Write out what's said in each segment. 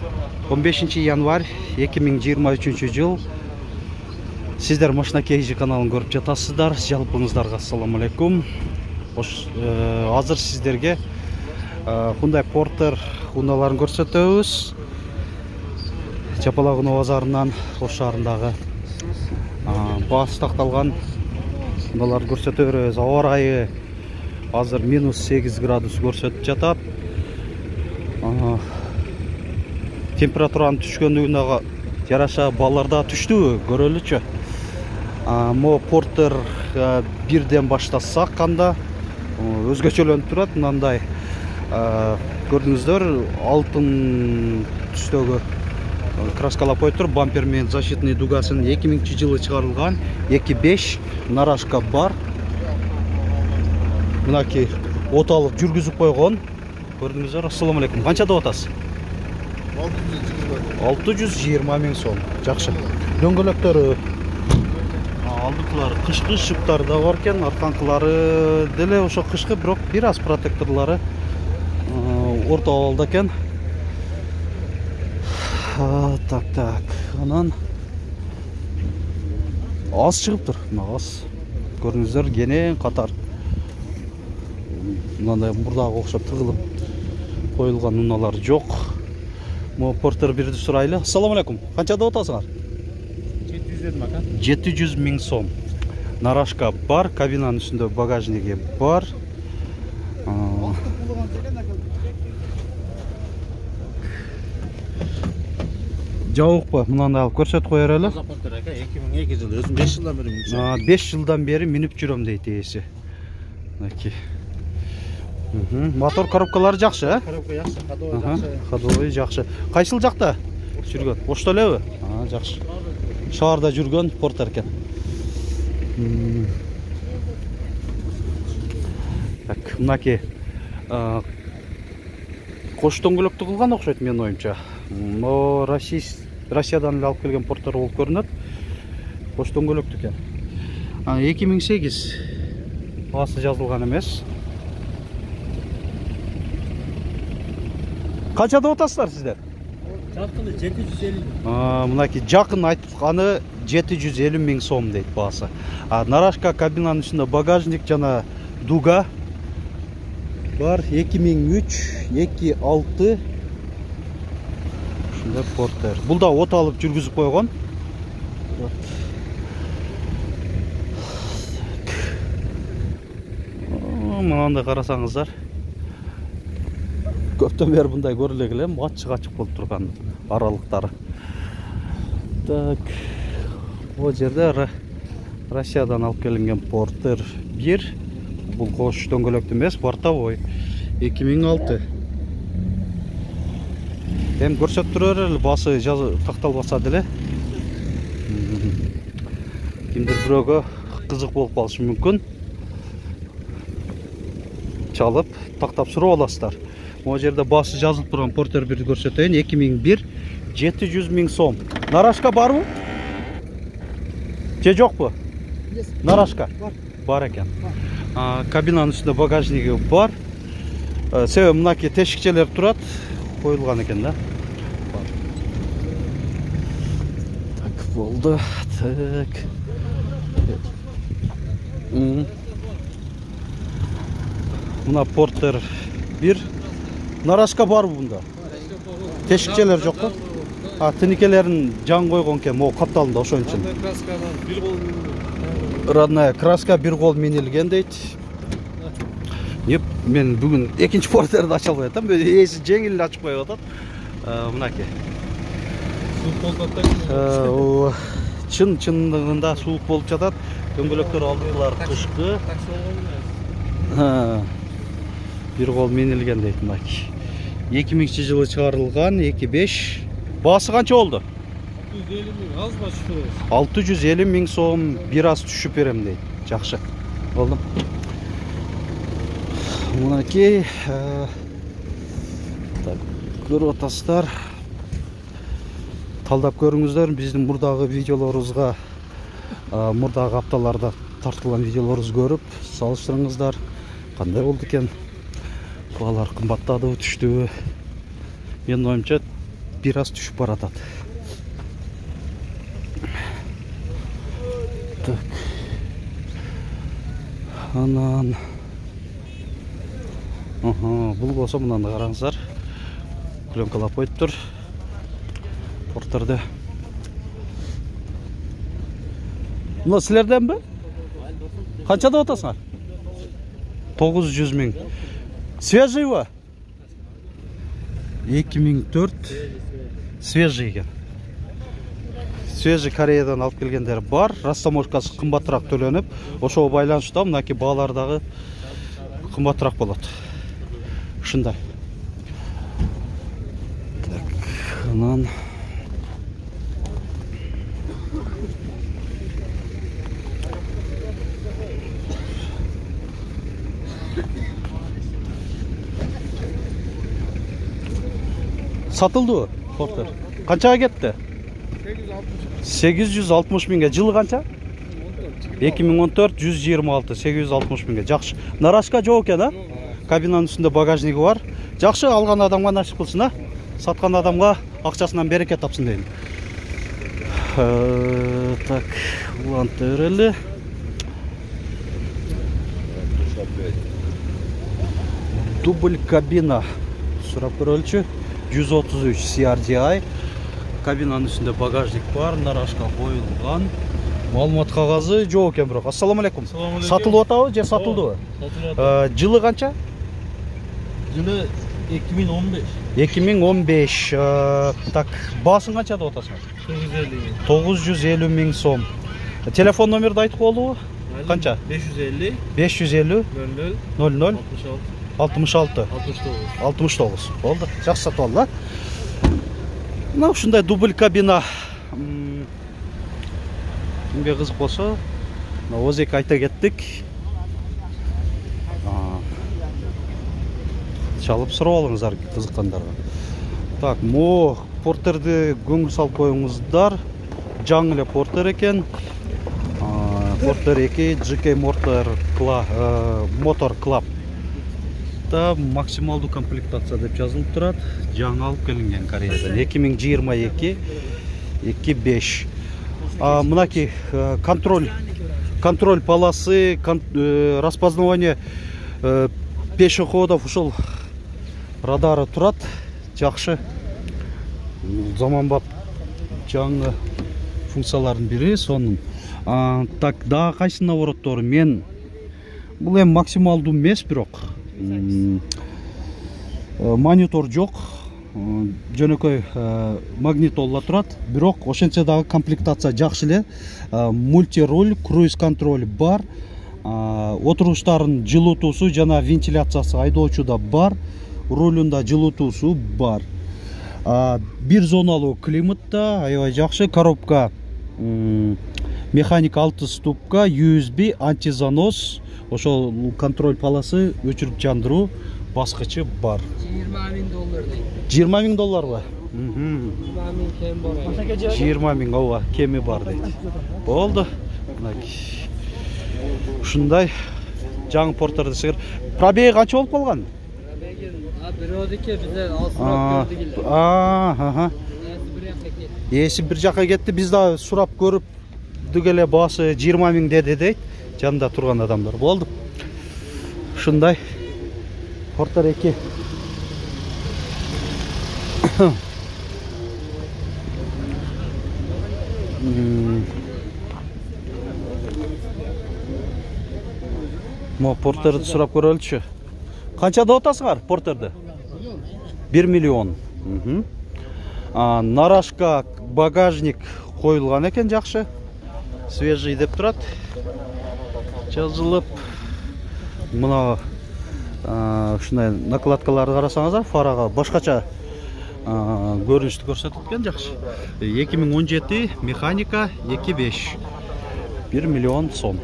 15 январь 2023 жыл. Сіздер Машина KG каналын көріп жатасыздар. Жалпыңыздарға ассаламу алейкум. Азыр сіздерге Hyundai Porter Hyundайларын көрсөтөбүз. Чапалагуноо базарынан Ош шаарындағы баасы такталган Hyundайларды көрсөтө беребиз. Аба ырайы азыр -8 градус көрсөтүп жатат. Температуранын түшкөндүгүнө жараша балларда түштүбү көрөлүчү. Мо Porter 1ден баштасак канда өзгөчөлөнүп турат. Мындай көрдүңүздөр, алтын түстөгү краскалап коюптур. Бампер менен защитный дугасын 2000-жылы чыгарылган 2.5 нарашка бар. Мынакей от алып жүргүзүп койгон. Көрдүңүздөр. Ассаламу алейкум. Канча деп атасыз? 620 миң сом. Жакшы. Дөңгөлөктөрү алдыкылары кышкы, шыптары да бар экен. Арканкылары деле ошо кышкы, бирок бир аз протекторлору орто абалда экен. Так. Анан аз чыгыптыр. Аз. Көрдүңүздөр, кенен катар. Мындай мурдага окшоп тыгылып коюлган унаалар жок. Мо Porter 1ди сурайлы. Ассаламу алейкум. Канча деп атасыңар? 700 дедим ака. 700 миң сом. Нарашка бар, кабинанын үстүндө багажниги бар. Жабыкпы? Мынаны алып көрсөтүп кое берели. 2002 жыл, өзүм 5 жылдан бери минчү. 5 жылдан бери минип жүрөм дейт ээси. Мынакей. Мотор коробкалары жакшы, э? Коробка жакшы, ходовой жакшы. Ходовой жакшы. Кайсыл жакта жүргөн? Ошто элеби? Жакшы. Шаарда жүргөн Porter экен. Так, мынакей кош дөңгөлөктү кылган окшойт менин оюмча. Но Россиядан эле алып келген Porter болуп көрүнөт. Кош дөңгөлөктү экен. 2008 баасы жазылган эмес. Канча деп атасыздар сиздер? Жакыны 750. Мынакей жакын айтканы 750 миң сом дейт баасы. Нарашка кабинанын үстүндө багажник жана дуга бар. 2003, 26 ушундай Porter. Бул да от алып жүргүзүп койгон. Мынандай карасаңыздар, көптөн бери мындай көрүлө элем, ачык болуп турган аралыктары. Так, бул жерде Россиядан алып келинген Porter 1. Бул кош дөңгөлөктү эмес, бортовой. 2006. Эми көрсөтүп турар эле, баасы такталбаса деле. Кимдир бирөөгө кызык болуп калышы мүмкүн. Чалып, тактап сурап аласыздар. Могу жерде баасы жазылып турган Porter 1 көрсөтөйүн. 2001, 700 миң сом. Нарашка барбы? Же жокпу? Нарашка бар экен. Кабинанын үстүндө багажниги бар. Себеби мынакей тешикчелер турат, коюлган экен да. Так, болду. Так. Мына Porter 1. Нарашка барбы бунда? Тешикчелер жокпу? Тиникелерин жан койгон экен, могу капталында ошон үчүн. Родная краска бир кол минилген дейт. Мен бүгүн экинчи Porter'ди ача албай атам. Эси жеңил эле ачып коюп атат. Мынакей. Суук болуп атат. Чындыгында суук болуп жатат. Дөңгөлөктөр алдыкылар кышкы. Бир кол минилген дейт мынакей. 2000-жылы чыгарылган 2.5. Баасы канча болду? 650 миң, аз ба түшүрөбүз? 650 миң сом, бир аз түшүп берем дейт. Жакшы. Болду. Мынакей. Так, көрүп атасыздар. Талдап көрүңүздөр, биздин мурдагы видеолорубузга, мурдагы апталарда тартылган видеолорубузду көрүп, салыштырыңыздар. Кандай болду экен? Баалар кымбаттадыбы, түштүбү? Менин оюмча бир аз түшүп баратат. Так. Анан бул болсо мынаны караңыздар. Клёнкалап коюптур. Портерде. Мына силерденби? Канчада отасыңар? 900 миң. Свежийби? 2004 свежий екен. Свежий Кореядан алып келгендер бар. Растаможкасы кымбатыраак төлөнүп, ошого байланыштуу мынакей баалар дагы кымбатыраак болот. Ушундай. Так, анан сатылды Портер. Канчага кетти? 860 миңге. Жылы канча? 2014 126 860 миңге. Жакшы. Нарашка жок экен, а? Кабинанын үстүндө багажниги бар. Жакшы, алган адамга насип кылсын, а? Саткан адамга акчасынан берекет тапсын дейм. Так, улантып берели. Дубль кабина. Сурап көрөлчү. 133 CRDI. Кабинанын үстүндө багажник бар, нарашка коюлган. Маалымат кагазы жок экен бирок. Ассаламу алейкум. Сатылып атабы же сатылдыбы? Сатылып. Жылы канча? Жылы 2015. 2015. Так, баасын канча деп атасың? 950 миң сом. Телефон номерди айтып болобу? Канча? 550 550 00 66 69. Болду. Жакшы сатып алды. Мына ушундай дубль кабина. Кимге кызык болсо, озек айта кеттик. Чалып сурап алыңыздар кызыккандарга. Так, мо портерди көңүл салып коюңуздар. Жаңы эле портер экен. Портер 2 GK Motor Club. Максималдуу комплектация деп жазылып турат. Жаңы алып келинген Кореядан. 2022 25. Мынакей контроль полосы, распознавание пешеходов ушул радары турат. Жакшы. Заманбап жаңы функциялардын бири сонун. Так, дагы кайсы навороттор? Мен бул эми максималдуу эмес, бирок монитор жок. Жөнөкөй магнитола турат. Бирок ошентсе дагы комплектация жакшы эле. Мультируль, круиз контроль бар. Отуруштардын жылытуусу жана вентиляциясы айдоочуда бар. Рулунда жылытуусу бар. Бир зоналуу климатта, аябай жакшы. Коробка механик 6 ступка, USB, антизанос, ошол контроль полосы, өчүрүп жандыруу баскычы бар. 20 миң доллар дейт. 20 миң долларбы? 20 миң кем бар. 20 миң ооба, кеми бар дейт. Болду. Ушундай жаңы портерди сыгыр. Пробеги канча болуп калган? Пробеги бирөөдүкө бизде алсырап көрдүк эле. Эси бир жака кетти. Биз да сурап көрүп эле баасы 20 миң деди дейт. Жанында турган адамдар. Болду. Ушундай Портер 2. Мо портерди сурап көрөлчү. Канча деп атасыңар портерди? 1 миллион. Нарашка багажник коюлган экен, жакшы. Свежий деп турат. Жазылып. Мына ушундай накладкаларды карасаңыздар, фарага башкача көрүнүштү көрсөтүп экен, жакшы. 2017 механика 2.5. 1 миллион сом.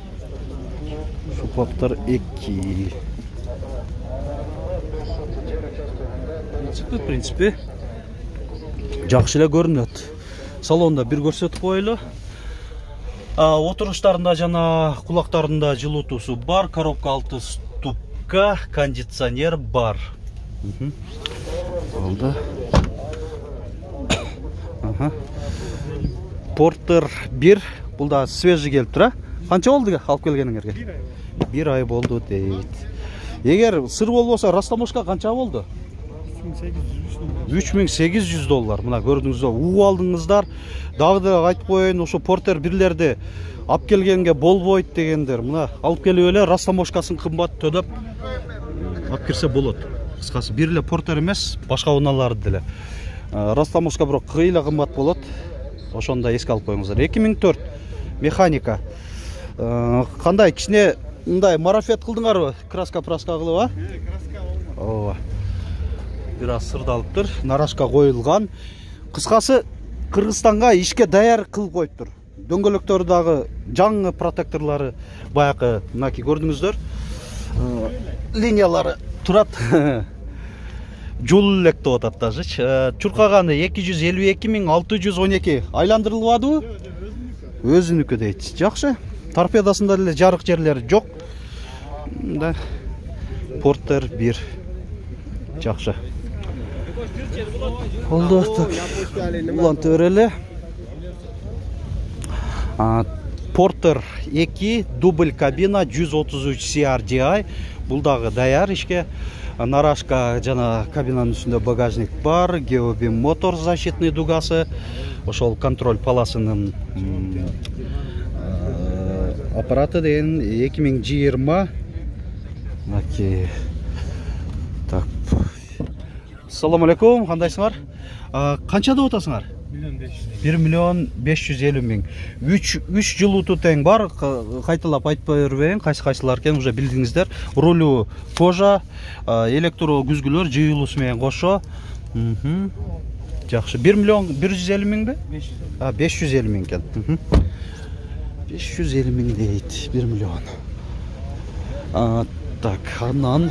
Портер 2. В принципе, жакшы эле көрүнөт. Салонда бир көрсөтүп коелу. Отуруштарында жана кулактарында жылытуусу бар, коробка 6 ступка, кондиционер бар. Болду. Porter 1, бұл да свежий келіп тұра. Қанша болды алып келгеніңерге? 1 ай болды дейді. Егер сыр болса, растамошка қанша болды? $3800. Мына көрдіңіздер, у алдыңыздар. Дағы да айтып қойын, ошо Porter 1-лерді алып келгенге болбойт дегендер. Мына алып келіп эле растамошкасын қымбат төдөп алып кирсе болот. Кыскасы бир эле Porter эмес, башка унааларды деле. Растамошка бирок кыйла кымбат болот. Ошондо эске алып коюңуздар. 2004 механика. Кандай кичине мындай марафет кылдыңарбы? Краска кылып, а? Краска болмады. Ооба. Бир аз сырдалыптыр, нарашка коюлган. Кыскасы Кыргызстанга ишке даяр кылып коюптур. Дөңгөлөктөрү дагы жаңы протекторлары баягы мынаки көрдүңүздөр. Линиялары турат. Жол элек деп атат даже. Чуркаганы 252.612 айландырылбадыбы? Өзүнүкү дейт. Жакшы. Торпедасында деле жарык жерлери жок. Да. Porter 1. Жакшы. Болду. Улантып берели. Porter 2 дубль кабина 133 CRDI. Бул дагы даяр ишке. Нарашка жана кабинанын үстүндө багажник бар, GeoBeam мотор защитный дугасы, ошол контроль паласынын аппараты деген 2020. Маки. Так. Ассаламу алейкум, кандайсыңар? Канча деп атасыңар? 1.550.000. 3 жылуту тең бар, кайталап айтпай бербейин, кайсы-кайсылар экен уже билдиңиздер. Рулю кожа, электро күзгүлөр жыйылуусу менен кошо. Жакшы. 1.150.000 бе? 550.000 экен. 550.000 дейт, 1 миллион. Так, анан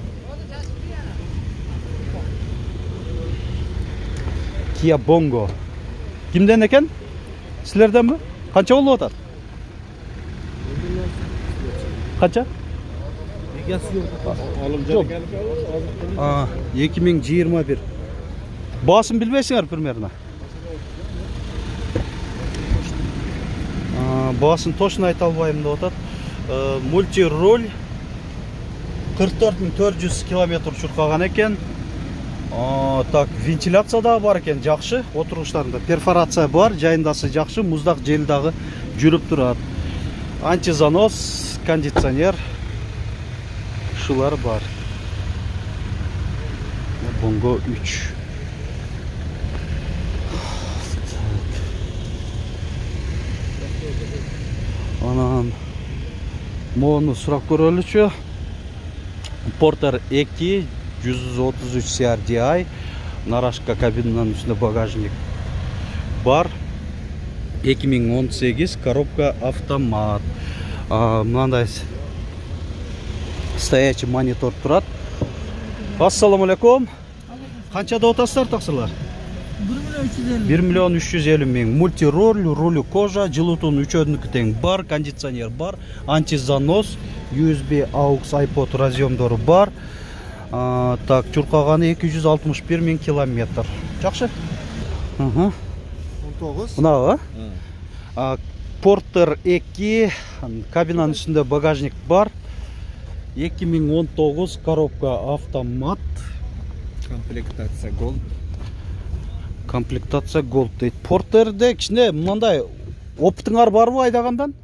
Kia Bongo. Kimden eken? Sizlerden mi? Kança oldu otar? Kança? Yok. 2021. Basın bilmeysinler примерно. Basın точно айта албайм деп атат. Multi-role 44.400 км чуркаган экен. Так, вентиляция да бар экен, жакшы. Отуруштарында перфорация бар, жайындасы жакшы, муздак жел дагы жүрүп турат. Антизанос, кондиционер шулар бар. Bongo 3. Анан мону сурап көрөлүчү. Porter 2 133 CRDI, нарашка кабинанын үстүндө багажник бар. 2018 коробка автомат. Мындай стоячий монитор турат. Ассаламу алейкум. Канча деп атасыздар таксырлар? 1.350.000. Мультироль, рулю кожа, жылуутунун үчөөнүкү тең бар, кондиционер бар, антизанос, USB, AUX, iPod разъемдору бар. Так, чуркаганы 261.000 километр. Жакшы. 19. Мына, Porter 2, кабинанын үстүндө багажник бар. 2019 коробка автомат. Комплектация Gold. Комплектация Gold дейт. Porter'де кичине мындай опытыңар барбы айдагандан?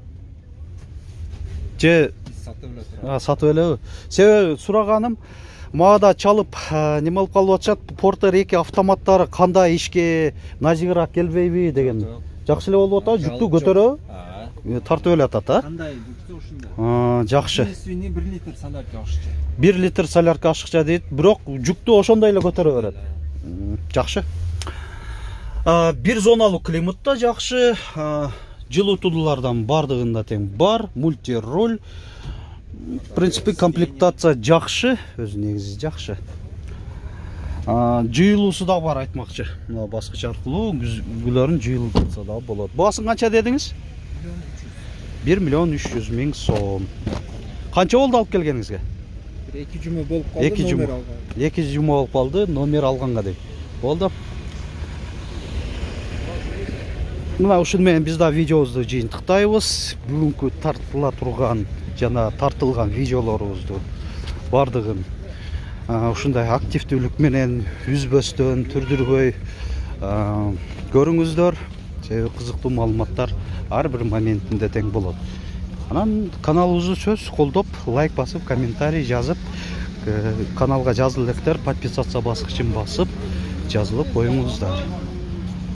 Же сатып элеби? Себеби сураганым, мага да чалып неме болуп калып атышат. Porter 2 автоматтары кандай ишке назигирак келбейби деген. Жакшы эле болуп атат, жүктү көтөрөбү? Тартып эле атат, а? Кандай жүктү ушунда? Жакшы. 1 литр солярка ашыкча. 1 литр солярка ашыкча дейт, бирок жүктү ошондой эле көтөрө берет. Жакшы. Бир зоналуу климатта жакшы, жылуутуулардан бардыгында тең бар, мультироль. В принципе, комплектация жакшы, өзү негизи жакшы. Жыйылуусу да бар айтмакчы. Мына баскыч аркылуу күзгүлөрүн жыйылтса да болот. Баасын канча дедиңиз? 1.300.000 сом. Канча болду алып келгениңизге? 2 жума болуп калды, номер алган. 2 жума болуп калды, номер алганга дейт. Болду. мына ушун менен биз да видеобузду жыйынтыктайбыз. Бүгүнкү тартыла турган жана тартылган видеолорубузду бардыгын ушундай активдүүлүк менен үзбөстөн түрдүрбөй көрүңүздөр. Себеби кызыктуу маалыматтар ар бир моментинде тең болот. Анан каналыбызды сөз колдоп, лайк басып, комментарий жазып, каналга жазыл электер, подписаться баскычын басып, жазылып коюңуздар.